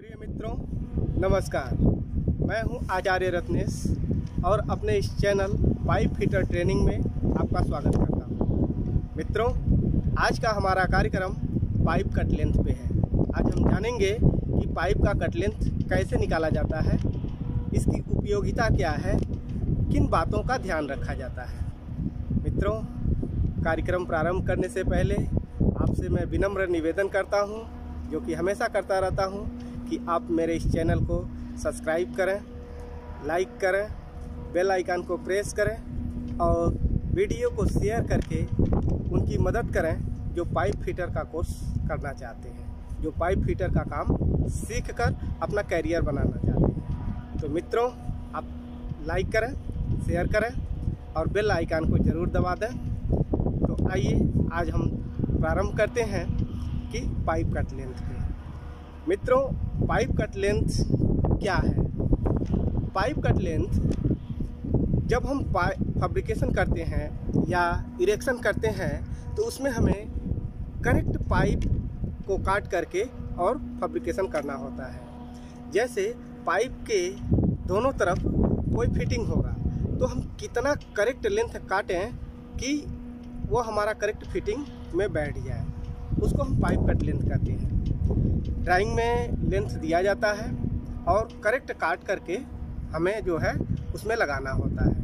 प्रिय मित्रों, नमस्कार। मैं हूं आचार्य रत्नेश और अपने इस चैनल पाइप फिटर ट्रेनिंग में आपका स्वागत करता हूं। मित्रों, आज का हमारा कार्यक्रम पाइप कट लेंथ पे है। आज हम जानेंगे कि पाइप का कट लेंथ कैसे निकाला जाता है, इसकी उपयोगिता क्या है, किन बातों का ध्यान रखा जाता है। मित्रों, कार्यक्रम प्रारंभ करने से पहले आपसे मैं विनम्र निवेदन करता हूं, जो कि हमेशा करता रहता हूं, कि आप मेरे इस चैनल को सब्सक्राइब करें, लाइक करें, बेल आइकन को प्रेस करें और वीडियो को शेयर करके उनकी मदद करें जो पाइप फिटर का कोर्स करना चाहते हैं, जो पाइप फिटर का काम सीखकर अपना कैरियर बनाना चाहते हैं। तो मित्रों, आप लाइक करें, शेयर करें और बेल आइकन को ज़रूर दबा दें। तो आइए आज हम प्रारंभ करते हैं कि पाइप कट लेंथ पे। मित्रों, पाइप कट लेंथ क्या है? पाइप कट लेंथ जब हम फैब्रिकेशन करते हैं या इरेक्शन करते हैं तो उसमें हमें करेक्ट पाइप को काट करके और फैब्रिकेशन करना होता है। जैसे पाइप के दोनों तरफ कोई फिटिंग होगा तो हम कितना करेक्ट लेंथ काटें कि वो हमारा करेक्ट फिटिंग में बैठ जाए, उसको हम पाइप कट लेंथ कहते हैं। ड्राइंग में लेंथ दिया जाता है और करेक्ट काट करके हमें जो है उसमें लगाना होता है।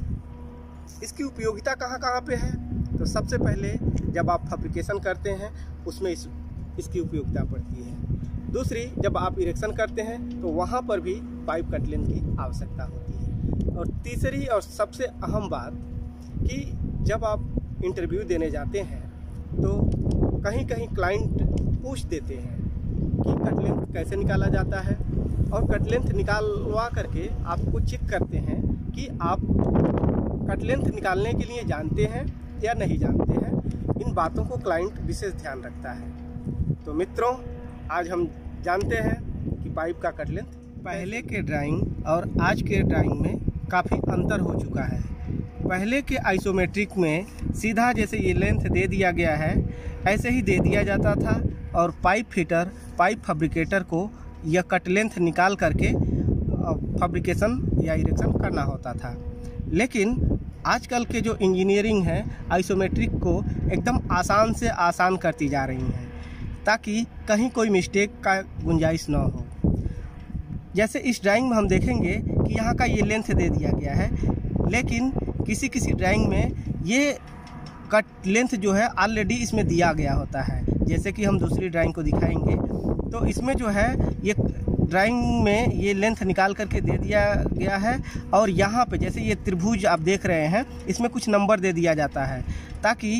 इसकी उपयोगिता कहाँ कहाँ पे है? तो सबसे पहले जब आप फैब्रिकेशन करते हैं उसमें इसकी उपयोगिता पड़ती है। दूसरी, जब आप इरेक्शन करते हैं तो वहाँ पर भी पाइप कट लेंथ की आवश्यकता होती है। और तीसरी और सबसे अहम बात कि जब आप इंटरव्यू देने जाते हैं तो कहीं कहीं क्लाइंट पूछ देते हैं कि कट लेंथ कैसे निकाला जाता है, और कट लेंथ निकालवा करके आपको चेक करते हैं कि आप कट लेंथ निकालने के लिए जानते हैं या नहीं जानते हैं। इन बातों को क्लाइंट विशेष ध्यान रखता है। तो मित्रों, आज हम जानते हैं कि पाइप का कट लेंथ पहले के ड्राइंग और आज के ड्राइंग में काफ़ी अंतर हो चुका है। पहले के आइसोमेट्रिक में सीधा जैसे ये लेंथ दे दिया गया है ऐसे ही दे दिया जाता था, और पाइप फिटर, पाइप फैब्रिकेटर को यह कट लेंथ निकाल करके फैब्रिकेशन या इरेक्शन करना होता था। लेकिन आजकल के जो इंजीनियरिंग है आइसोमेट्रिक को एकदम आसान से आसान करती जा रही है ताकि कहीं कोई मिस्टेक का गुंजाइश न हो। जैसे इस ड्राइंग में हम देखेंगे कि यहाँ का ये लेंथ दे दिया गया है, लेकिन किसी किसी ड्राइंग में ये कट लेंथ जो है ऑलरेडी इसमें दिया गया होता है। जैसे कि हम दूसरी ड्राइंग को दिखाएंगे तो इसमें जो है ये ड्राइंग में ये लेंथ निकाल करके दे दिया गया है, और यहाँ पे जैसे ये त्रिभुज आप देख रहे हैं इसमें कुछ नंबर दे दिया जाता है ताकि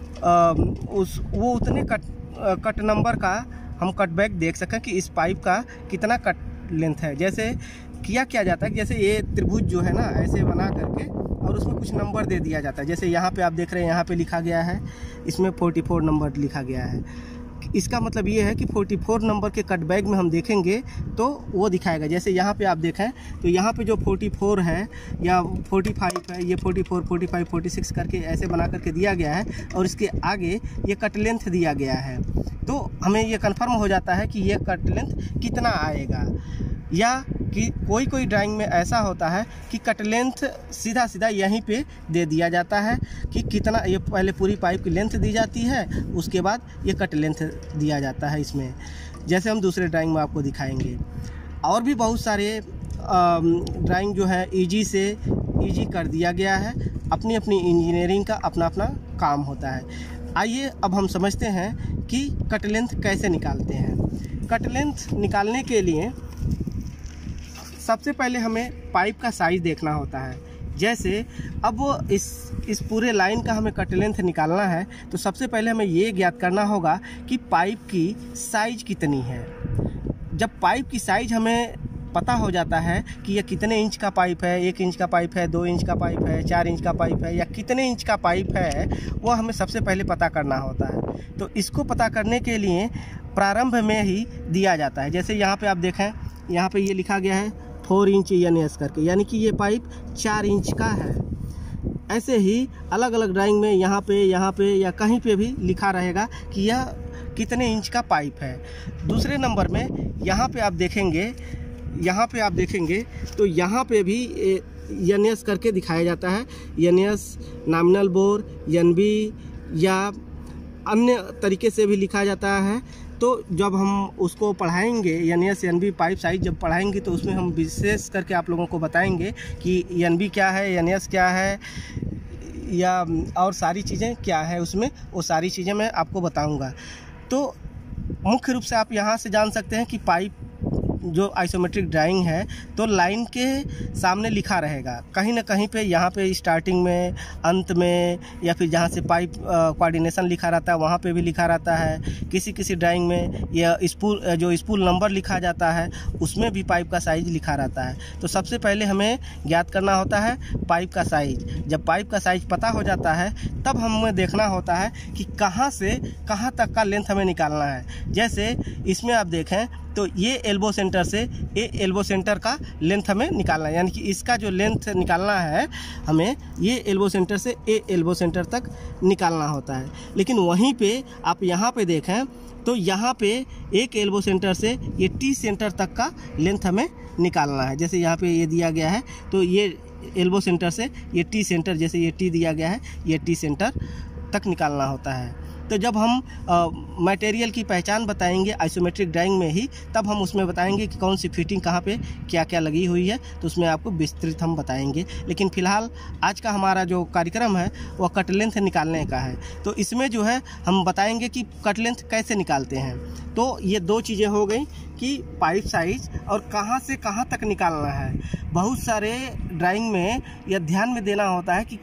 वो उतने कट नंबर का हम कटबैक देख सकें कि इस पाइप का कितना कट लेंथ है। जैसे क्या जाता है, जैसे ये त्रिभुज जो है ना ऐसे बना करके और उसमें कुछ नंबर दे दिया जाता है। जैसे यहाँ पे आप देख रहे हैं, यहाँ पे लिखा गया है, इसमें 44 नंबर लिखा गया है। इसका मतलब ये है कि 44 नंबर के कट बैग में हम देखेंगे तो वो दिखाएगा। जैसे यहाँ पे आप देखें तो यहाँ पे जो 44 है या 45 है, ये 44, 45, 46 करके ऐसे बना करके दिया गया है, और इसके आगे ये कट लेंथ दिया गया है। तो हमें ये कन्फर्म हो जाता है कि ये कट लेंथ कितना आएगा। या कि कोई ड्राइंग में ऐसा होता है कि कट लेंथ सीधा सीधा यहीं पे दे दिया जाता है कि कितना, ये पहले पूरी पाइप की लेंथ दी जाती है, उसके बाद ये कट लेंथ दिया जाता है इसमें। जैसे हम दूसरे ड्राइंग में आपको दिखाएंगे। और भी बहुत सारे ड्राइंग जो है ईजी से ईजी कर दिया गया है। अपनी अपनी इंजीनियरिंग का अपना अपना काम होता है। आइए अब हम समझते हैं कि कट लेंथ कैसे निकालते हैं। कट लेंथ निकालने के लिए सबसे पहले हमें पाइप का साइज़ देखना होता है। जैसे अब वो इस पूरे लाइन का हमें कट लेंथ निकालना है तो सबसे पहले हमें ये ज्ञात करना होगा कि पाइप की साइज़ कितनी है। जब पाइप की साइज़ हमें पता हो जाता है कि यह कितने इंच का पाइप है, 1 इंच का पाइप है, 2 इंच का पाइप है, 4 इंच का पाइप है, या कितने इंच का पाइप है, वो हमें सबसे पहले पता करना होता है। तो इसको पता करने के लिए प्रारंभ में ही दिया जाता है। जैसे यहाँ पे आप देखें, यहाँ पे ये लिखा गया है 4 इंच NS करके, यानी कि ये पाइप 4 इंच का है। ऐसे ही अलग अलग ड्राइंग में यहाँ पे या कहीं पे भी लिखा रहेगा कि यह कितने इंच का पाइप है। दूसरे नंबर में यहाँ पे आप देखेंगे तो यहाँ पे भी NS करके दिखाया जाता है। NS नॉमिनल बोर, NB या अन्य तरीके से भी लिखा जाता है। तो जब हम उसको पढ़ाएंगे NS NB पाइप साइज जब पढ़ाएंगे तो उसमें हम विशेष करके आप लोगों को बताएंगे कि NB क्या है, NS क्या है या और सारी चीज़ें क्या है उसमें, वो सारी चीज़ें मैं आपको बताऊंगा। तो मुख्य रूप से आप यहाँ से जान सकते हैं कि पाइप जो आइसोमेट्रिक ड्राइंग है तो लाइन के सामने लिखा रहेगा, कहीं ना कहीं पे यहाँ पे स्टार्टिंग में, अंत में, या फिर जहाँ से पाइप कोऑर्डिनेशन लिखा रहता है वहाँ पे भी लिखा रहता है। किसी ड्राइंग में या स्पूल नंबर लिखा जाता है उसमें भी पाइप का साइज लिखा रहता है। तो सबसे पहले हमें ज्ञात करना होता है पाइप का साइज। जब पाइप का साइज पता हो जाता है तब हमें देखना होता है कि कहाँ से कहाँ तक का लेंथ हमें निकालना है। जैसे इसमें आप देखें तो ये एल्बो सेंटर से ये एल्बो सेंटर का लेंथ हमें निकालना है, यानी कि इसका जो लेंथ निकालना है हमें ये एल्बो सेंटर से ये एल्बो सेंटर तक निकालना होता है। लेकिन वहीं पे आप यहाँ पे देखें तो यहाँ पे एक एल्बो सेंटर से ये टी सेंटर तक का लेंथ हमें निकालना है। जैसे यहाँ पे ये दिया गया है तो ये एल्बो सेंटर से ये टी सेंटर, जैसे ये टी दिया गया है, ये टी सेंटर तक निकालना होता है। तो जब हम मटेरियल की पहचान बताएंगे आइसोमेट्रिक ड्राइंग में ही, तब हम उसमें बताएंगे कि कौन सी फिटिंग कहाँ पे क्या क्या लगी हुई है, तो उसमें आपको विस्तृत हम बताएंगे। लेकिन फ़िलहाल आज का हमारा जो कार्यक्रम है वह कट लेंथ निकालने का है। तो इसमें जो है हम बताएंगे कि कट लेंथ कैसे निकालते हैं। तो ये दो चीज़ें हो गई कि पाइप साइज और कहाँ से कहाँ तक निकालना है। बहुत सारे ड्राइंग में यह ध्यान में देना होता है कि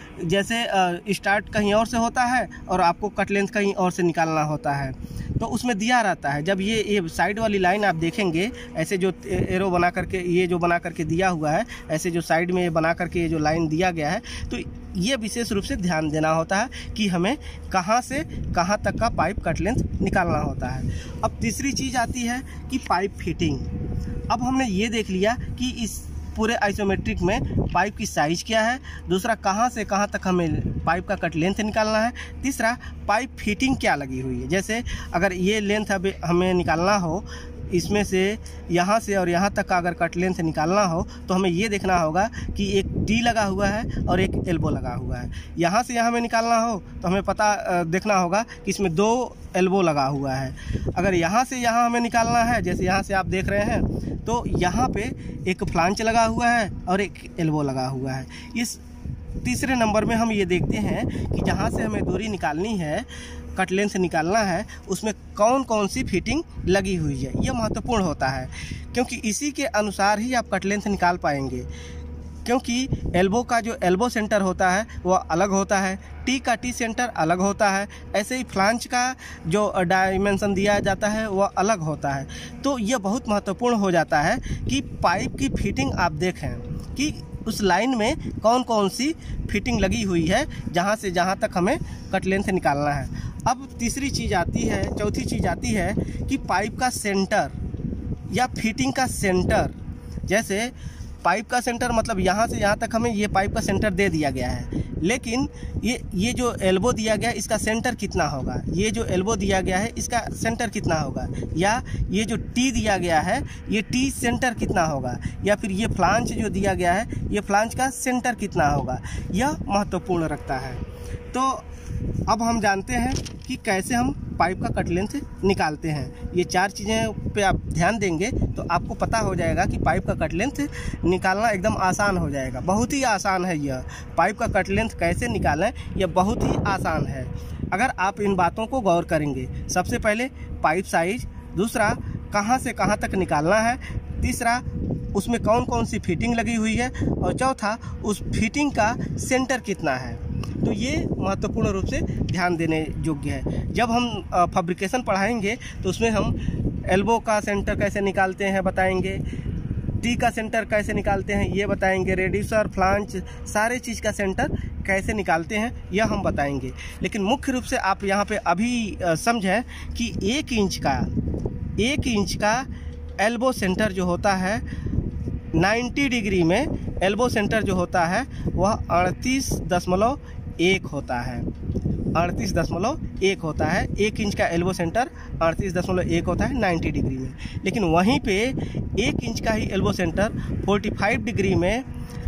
जैसे स्टार्ट कहीं और से होता है और आपको कट लेंथ कहीं और से निकालना होता है, तो उसमें दिया रहता है। जब ये साइड वाली लाइन आप देखेंगे, ऐसे जो एरो बना करके, ये जो बना करके दिया हुआ है, ऐसे जो साइड में बना करके ये जो लाइन दिया गया है, तो ये विशेष रूप से ध्यान देना होता है कि हमें कहाँ से कहाँ तक का पाइप कट लेंथ निकालना होता है। अब तीसरी चीज़ आती है कि पाइप फिटिंग। अब हमने ये देख लिया कि इस पूरे आइसोमेट्रिक में पाइप की साइज़ क्या है, दूसरा कहाँ से कहाँ तक हमें पाइप का कट लेंथ निकालना है, तीसरा पाइप फिटिंग क्या लगी हुई है। जैसे अगर ये लेंथ हमें निकालना हो, इसमें से यहाँ से और यहाँ तक का अगर कट लेंथ निकालना हो तो हमें ये देखना होगा कि एक टी लगा हुआ है और एक एल्बो लगा हुआ है। यहाँ से यहाँ में निकालना हो तो हमें पता देखना होगा कि इसमें दो एल्बो लगा हुआ है। अगर यहाँ से यहाँ हमें निकालना है, जैसे यहाँ से आप देख रहे हैं, तो यहाँ पे एक फ्लांच लगा हुआ है और एक एल्बो लगा हुआ है। इस तीसरे नंबर में हम ये देखते हैं कि जहाँ से हमें दूरी निकालनी है, कट लेंथ निकालना है, उसमें कौन कौन सी फिटिंग लगी हुई है। यह महत्वपूर्ण होता है क्योंकि इसी के अनुसार ही आप कट लेंथ निकाल पाएंगे। क्योंकि एल्बो का जो एल्बो सेंटर होता है वह अलग होता है, टी का टी सेंटर अलग होता है, ऐसे ही फ्लांच का जो डायमेंशन दिया जाता है वह अलग होता है। तो यह बहुत महत्वपूर्ण हो जाता है कि पाइप की फिटिंग आप देखें कि उस लाइन में कौन कौन सी फिटिंग लगी हुई है, जहाँ से जहाँ तक हमें कट लेंथ निकालना है। अब तीसरी चीज़ आती है, चौथी चीज़ आती है कि पाइप का सेंटर या फिटिंग का सेंटर। जैसे पाइप का सेंटर मतलब यहाँ से यहाँ तक हमें ये पाइप का सेंटर दे दिया गया है, लेकिन ये जो एल्बो दिया गया है इसका सेंटर कितना होगा, ये जो एल्बो दिया गया है इसका सेंटर कितना होगा, या ये जो टी दिया गया है ये टी सेंटर कितना होगा, या फिर ये फ्लांच जो दिया गया है ये फ्लांच का सेंटर कितना होगा, यह महत्वपूर्ण रखता है। तो अब हम जानते हैं कि कैसे हम पाइप का कट लेंथ निकालते हैं। ये चार चीज़ें पे आप ध्यान देंगे तो आपको पता हो जाएगा कि पाइप का कट लेंथ निकालना एकदम आसान हो जाएगा। बहुत ही आसान है यह पाइप का कट लेंथ कैसे निकालें, यह बहुत ही आसान है अगर आप इन बातों को गौर करेंगे। सबसे पहले पाइप साइज, दूसरा कहाँ से कहाँ तक निकालना है, तीसरा उसमें कौन कौन सी फिटिंग लगी हुई है, और चौथा उस फिटिंग का सेंटर कितना है। तो ये महत्वपूर्ण रूप से ध्यान देने योग्य है। जब हम फैब्रिकेशन पढ़ाएंगे तो उसमें हम एल्बो का सेंटर कैसे निकालते हैं बताएंगे, टी का सेंटर कैसे निकालते हैं ये बताएंगे, रेड्यूसर, फ्लांच, सारे चीज़ का सेंटर कैसे निकालते हैं यह हम बताएंगे। लेकिन मुख्य रूप से आप यहाँ पे अभी समझें कि 1 इंच का एल्बो सेंटर जो होता है 90 डिग्री में एल्बो सेंटर जो होता है वह 38.1 होता है, 38.1 1 होता है, 1 इंच का एल्बो सेंटर 38.1 होता है 90 डिग्री में। लेकिन वहीं पे 1 इंच का ही एल्बो सेंटर 45 डिग्री में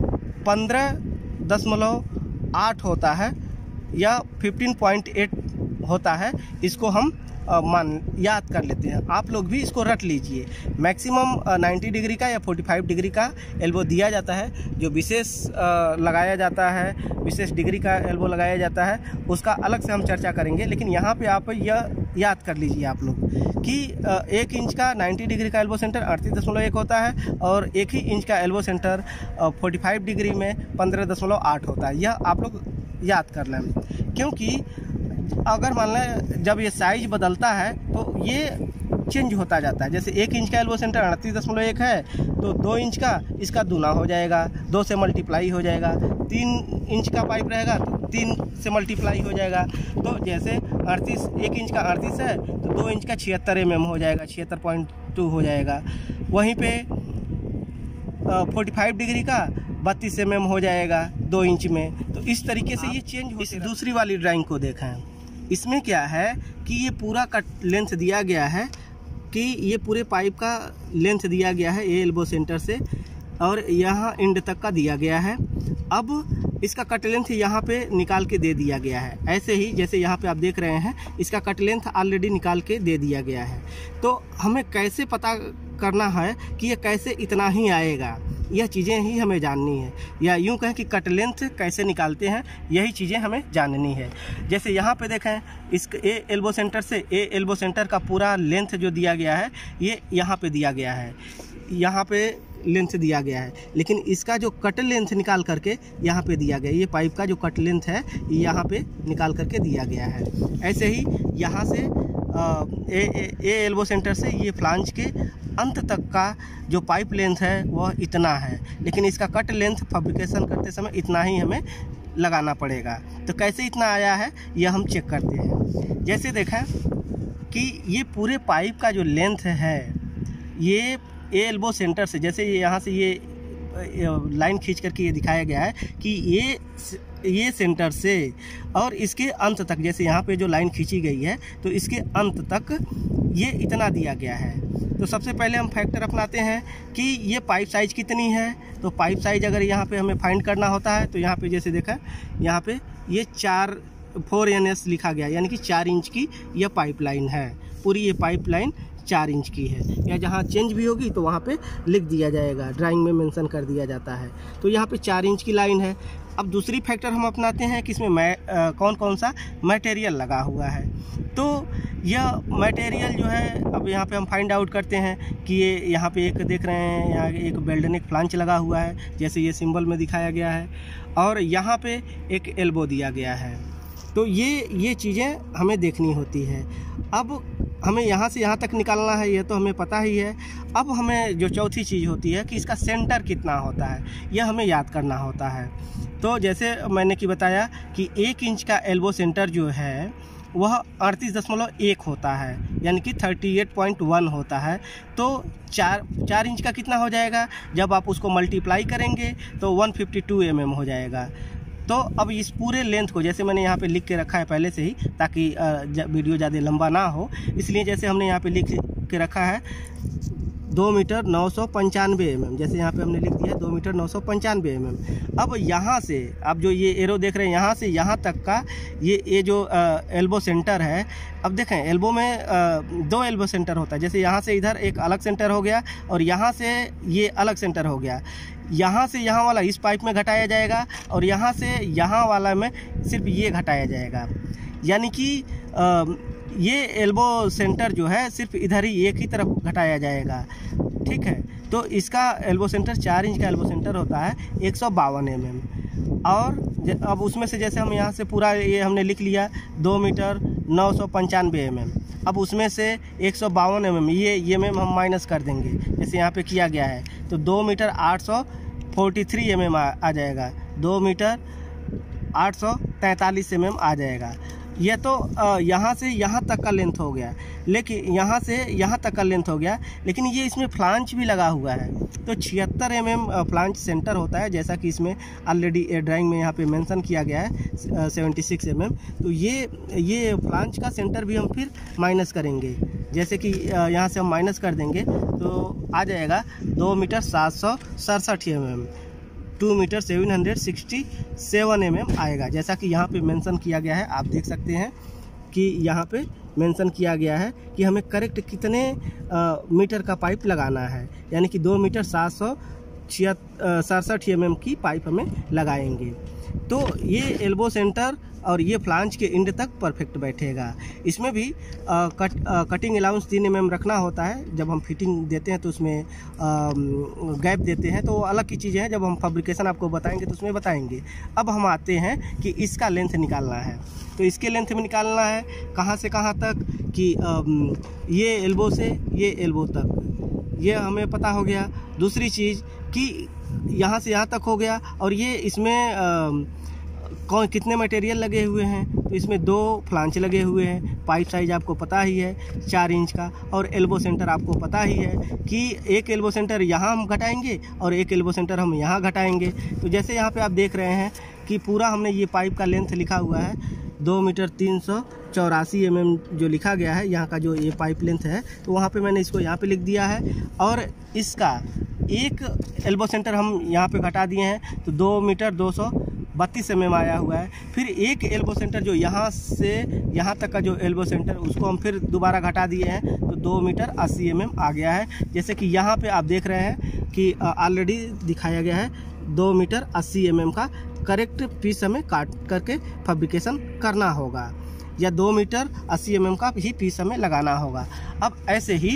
15.8 होता है या 15.8 होता है। इसको हम याद कर लेते हैं। आप लोग भी इसको रट लीजिए। मैक्सिमम 90 डिग्री का या 45 डिग्री का एल्बो दिया जाता है। जो विशेष लगाया जाता है, विशेष डिग्री का एल्बो लगाया जाता है, उसका अलग से हम चर्चा करेंगे। लेकिन यहाँ पे आप यह याद कर लीजिए आप लोग कि 1 इंच का 90 डिग्री का एल्बो सेंटर 38.1 होता है और 1 ही इंच का एल्बो सेंटर 45 डिग्री में 15.8 होता है। यह आप लोग याद कर लें, क्योंकि अगर मान लें जब ये साइज बदलता है तो ये चेंज होता जाता है। जैसे 1 इंच का एल्बो सेंटर 38.1 है तो 2 इंच का इसका दूना हो जाएगा, 2 से मल्टीप्लाई हो जाएगा। 3 इंच का पाइप रहेगा तो 3 से मल्टीप्लाई हो जाएगा। तो जैसे 1 इंच का 38 है तो 2 इंच का 76 mm हो जाएगा, 76.2 हो जाएगा। वहीं पे 45 डिग्री का 32 mm हो जाएगा 2 इंच में। तो इस तरीके से ये चेंज हो। इस दूसरी वाली ड्राइंग को देखें, इसमें क्या है कि ये पूरा कट लेंथ दिया गया है कि ये पूरे पाइप का लेंथ दिया गया है ये एल्बो सेंटर से और यहाँ एंड तक का दिया गया है। अब इसका कट लेंथ यहाँ पे निकाल के दे दिया गया है। ऐसे ही जैसे यहाँ पे आप देख रहे हैं इसका कट लेंथ ऑलरेडी निकाल के दे दिया गया है। तो हमें कैसे पता करना है कि ये कैसे इतना ही आएगा, यह चीज़ें ही हमें जाननी है। या यूँ कहें कि कट लेंथ कैसे निकालते हैं, यही चीज़ें हमें जाननी है। जैसे यहाँ पे देखें इस ए एल्बो सेंटर से ए एल्बो सेंटर का पूरा लेंथ जो दिया गया है ये यहाँ पे दिया गया है, यहाँ पे लेंथ दिया गया है। लेकिन इसका जो कट लेंथ निकाल करके यहाँ पे दिया गया, ये पाइप का जो कट लेंथ है ये यहाँ पे निकाल करके दिया गया है। ऐसे ही यहाँ से ए एल्बो सेंटर से ये फ्लांज के अंत तक का जो पाइप लेंथ है वह इतना है, लेकिन इसका कट लेंथ फैब्रिकेशन करते समय इतना ही हमें लगाना पड़ेगा। तो कैसे इतना आया है यह हम चेक करते हैं। जैसे देखें कि ये पूरे पाइप का जो लेंथ है ये एल्बो सेंटर से, जैसे ये यहाँ से ये लाइन खींच करके ये दिखाया गया है कि ये सेंटर से और इसके अंत तक, जैसे यहाँ पे जो लाइन खींची गई है तो इसके अंत तक ये इतना दिया गया है। तो सबसे पहले हम फैक्टर अपनाते हैं कि ये पाइप साइज़ कितनी है। तो पाइप साइज़ अगर यहाँ पे हमें फाइंड करना होता है तो यहाँ पे जैसे देखा यहाँ पे ये 4 NS लिखा गया, यानी कि 4 इंच की यह पाइप लाइन है। पूरी ये पाइप लाइन 4 इंच की है। या जहाँ चेंज भी होगी तो वहाँ पे लिख दिया जाएगा, ड्राइंग में मेंशन कर दिया जाता है। तो यहाँ पे 4 इंच की लाइन है। अब दूसरी फैक्टर हम अपनाते हैं कि इसमें कौन कौन सा मटेरियल लगा हुआ है। तो यह मटेरियल जो है अब यहाँ पे हम फाइंड आउट करते हैं कि ये यहाँ पे एक देख रहे हैं, यहाँ एक बेल्डनिक फ्लांच लगा हुआ है जैसे ये सिंबल में दिखाया गया है, और यहाँ पे एक एल्बो दिया गया है। तो ये चीज़ें हमें देखनी होती है। अब हमें यहाँ से यहाँ तक निकालना है, ये तो हमें पता ही है। अब हमें जो चौथी चीज़ होती है कि इसका सेंटर कितना होता है, यह हमें याद करना होता है। तो जैसे मैंने कि बताया कि 1 इंच का एल्बो सेंटर जो है वह 38.1 होता है, यानी कि 38.1 होता है। तो 4 इंच का कितना हो जाएगा, जब आप उसको मल्टीप्लाई करेंगे तो 152 mm हो जाएगा। तो अब इस पूरे लेंथ को, जैसे मैंने यहाँ पे लिख के रखा है पहले से ही ताकि वीडियो ज़्यादा लंबा ना हो, इसलिए जैसे हमने यहाँ पे लिख के रखा है 2 मीटर 995 mm, जैसे यहाँ पे हमने लिख दिया 2 मीटर 995 mm। अब यहाँ से आप जो ये एरो देख रहे हैं यहाँ से यहाँ तक का ये जो एल्बो सेंटर है, अब देखें एल्बो में 2 एल्बो सेंटर होता है। जैसे यहाँ से इधर एक अलग सेंटर हो गया और यहाँ से ये अलग सेंटर हो गया। यहाँ से यहाँ वाला इस पाइप में घटाया जाएगा और यहाँ से यहाँ वाला में सिर्फ ये घटाया जाएगा, यानी कि ये एल्बो सेंटर जो है सिर्फ इधर ही एक ही तरफ घटाया जाएगा। ठीक है, तो इसका एल्बो सेंटर 4 इंच का एल्बो सेंटर होता है 152 mm। और अब उसमें से जैसे हम यहाँ से पूरा ये हमने लिख लिया 2 मीटर 995 mm। अब उसमें से 152 mm ये mm हम माइनस कर देंगे, जैसे यहाँ पे किया गया है। तो 2 मीटर 843 mm आ जाएगा, 2 मीटर 843 mm आ जाएगा। यह तो यहाँ से यहाँ तक का लेंथ हो गया, लेकिन यहाँ से यहाँ तक का लेंथ हो गया, लेकिन ये इसमें फ्लांच भी लगा हुआ है। तो 76 mm फ्लांच सेंटर होता है, जैसा कि इसमें ऑलरेडी ड्राइंग में यहाँ पे मेंशन किया गया है 76 mm। तो ये फ्लांच का सेंटर भी हम फिर माइनस करेंगे। जैसे कि यहाँ से हम माइनस कर देंगे तो आ जाएगा 2 मीटर 767 mm, 2 मीटर 767 mm आएगा। जैसा कि यहाँ पे मेंशन किया गया है, आप देख सकते हैं कि यहाँ पे मेंशन किया गया है कि हमें करेक्ट कितने मीटर का पाइप लगाना है, यानी कि 2 मीटर 767 mm की पाइप हमें लगाएंगे। तो ये एल्बो सेंटर और ये फ्लांज के एंड तक परफेक्ट बैठेगा। इसमें भी कटिंग अलाउंस 3 mm रखना होता है। जब हम फिटिंग देते हैं तो उसमें गैप देते हैं, तो अलग की चीज़ें हैं, जब हम फैब्रिकेशन आपको बताएंगे तो उसमें बताएंगे। अब हम आते हैं कि इसका लेंथ निकालना है। तो इसके लेंथ में निकालना है कहाँ से कहाँ तक, कि ये एल्बो से ये एल्बो तक, ये हमें पता हो गया। दूसरी चीज़ कि यहाँ से यहाँ तक हो गया, और ये इसमें कौन कितने मटेरियल लगे हुए हैं। तो इसमें 2 फ्लांच लगे हुए हैं। पाइप साइज आपको पता ही है 4 इंच का, और एल्बो सेंटर आपको पता ही है कि एक एल्बो सेंटर यहाँ हम घटाएंगे और एक एल्बो सेंटर हम यहाँ घटाएंगे। तो जैसे यहाँ पे आप देख रहे हैं कि पूरा हमने ये पाइप का लेंथ लिखा हुआ है 2 मीटर 384 mm जो लिखा गया है यहाँ का, जो ये पाइप लेंथ है। तो वहाँ पे मैंने इसको यहाँ पे लिख दिया है, और इसका एक एल्बो सेंटर हम यहाँ पे घटा दिए हैं, तो 2 मीटर 232 mm आया हुआ है। फिर एक एल्बो सेंटर जो यहाँ से यहाँ तक का जो एल्बो सेंटर, उसको हम फिर दोबारा घटा दिए हैं, तो 2 मीटर 80 mm आ गया है। जैसे कि यहाँ पे आप देख रहे हैं कि ऑलरेडी दिखाया गया है 2 मीटर 80 mm का करेक्ट पीस हमें काट करके फैब्रिकेशन करना होगा, या 2 मीटर 80 mm का ही पीस हमें लगाना होगा। अब ऐसे ही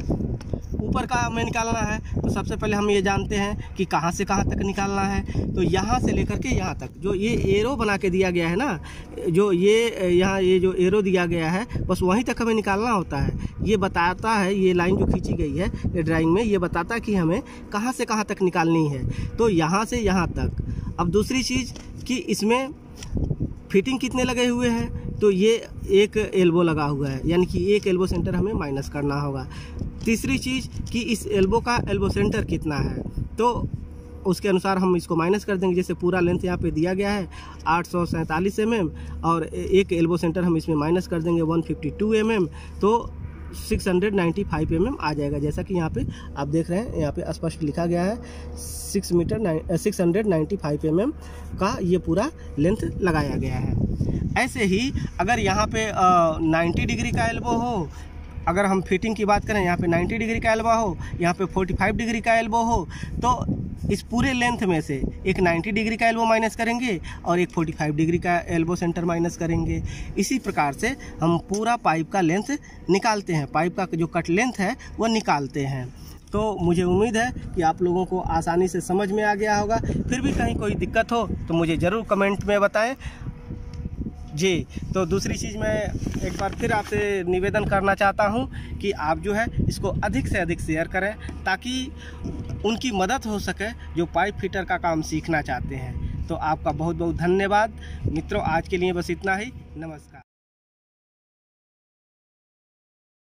ऊपर का हमें निकालना है, तो सबसे पहले हम ये जानते हैं कि कहाँ से कहाँ तक निकालना है। तो यहाँ से लेकर के यहाँ तक जो ये एरो बना के दिया गया है ना, जो ये यहाँ ये जो एरो दिया गया है, बस वहीं तक हमें निकालना होता है। ये बताता है, ये लाइन जो खींची गई है ये ड्राइंग में, ये बताता है कि हमें कहाँ से कहाँ तक निकालनी है। तो यहाँ से यहाँ तक। अब दूसरी चीज़ कि इसमें फिटिंग कितने लगे हुए हैं, तो ये एक एल्बो लगा हुआ है, यानी कि एक एल्बो सेंटर हमें माइनस करना होगा। तीसरी चीज़ कि इस एल्बो का एल्बो सेंटर कितना है, तो उसके अनुसार हम इसको माइनस कर देंगे। जैसे पूरा लेंथ यहाँ पे दिया गया है 847 mm, और एक एल्बो सेंटर हम इसमें माइनस कर देंगे 152 mm, तो 695 mm आ जाएगा। जैसा कि यहाँ पे आप देख रहे हैं, यहाँ पे स्पष्ट लिखा गया है 695 mm का ये पूरा लेंथ लगाया गया है। ऐसे ही अगर यहाँ पे 90 डिग्री का एल्बो हो, अगर हम फिटिंग की बात करें, यहाँ पे 90 डिग्री का एल्बो हो, यहाँ पे 45 डिग्री का एल्बो हो, तो इस पूरे लेंथ में से एक 90 डिग्री का एल्बो माइनस करेंगे और एक 45 डिग्री का एल्बो सेंटर माइनस करेंगे। इसी प्रकार से हम पूरा पाइप का लेंथ निकालते हैं, पाइप का जो कट लेंथ है वो निकालते हैं। तो मुझे उम्मीद है कि आप लोगों को आसानी से समझ में आ गया होगा। फिर भी कहीं कोई दिक्कत हो तो मुझे ज़रूर कमेंट में बताएं जी। तो दूसरी चीज़ मैं एक बार फिर आपसे निवेदन करना चाहता हूं कि आप जो है इसको अधिक से अधिक शेयर करें, ताकि उनकी मदद हो सके जो पाइप फिटर का काम सीखना चाहते हैं। तो आपका बहुत बहुत धन्यवाद मित्रों। आज के लिए बस इतना ही। नमस्कार।